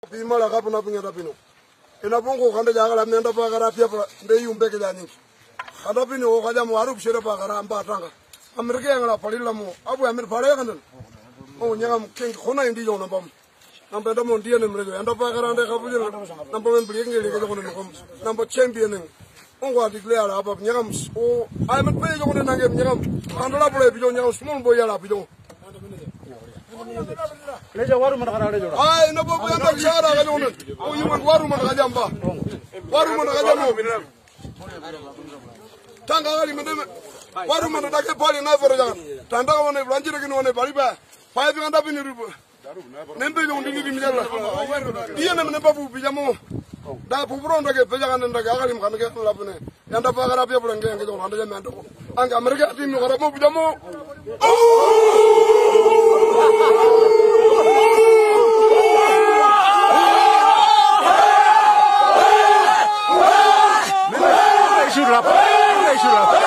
bima la kapu na punya tapino ina bongo kanda jagala menda pa gara pia nde yumbe ke jani kada pino kaja mo arup shere pa gara amba tanga amerika ngala palila mo abu amir pare kan o nyanga king khona indi jona bam namba ndamo ndiye ne mrejo anda pa gara nde kapu jina namba men bli ngeli ke jona ko namba champion on va declare apa nyanga o ay met pe jona nange nyanga andala pole bijo nyanga small boy ala bijo leja waru man kana leja ay no bobo anda shara ga jona o yuman waru man ga jamba waru man ga jamba tanga gali mendeme waru man da ke pali na foro jang tanda ko ne blanjire ki no ne bali ba pa bi nganda bini rubo nembe no ndini di mijalla diye ne ne babu bi jamo da bu bron da ke pe jang nda ga gali man ke la bune yanda pa gara pe bula ngenge jong anda jame ando anga amerika tim no gara mo bi jamo Shut up.